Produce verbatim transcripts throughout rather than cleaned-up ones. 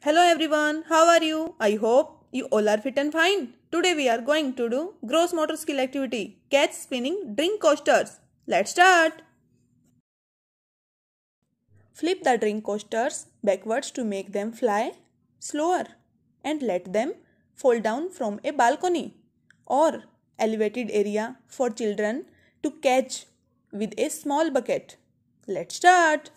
Hello everyone, how are you? I hope you all are fit and fine. Today we are going to do gross motor skill activity, catch spinning drink coasters. Let's start. Flip the drink coasters backwards to make them fly slower and let them fall down from a balcony or elevated area for children to catch with a small bucket. Let's start.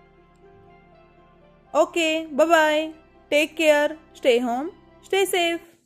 Okay, bye bye. Take care. Stay home. Stay safe.